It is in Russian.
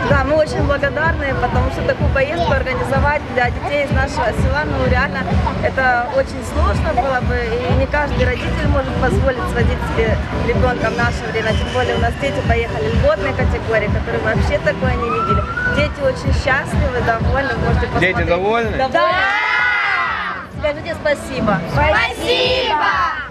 Да, мы очень благодарны, потому что такую поездку организовать для детей из нашего села, ну реально, это очень сложно было бы, и не каждый родитель может позволить сводить себе ребенка в наше время, тем более у нас дети поехали льготной категории, которые вообще такое не видели. Дети очень счастливы, довольны, можете посмотреть. Дети довольны? Да! Скажите спасибо. Спасибо!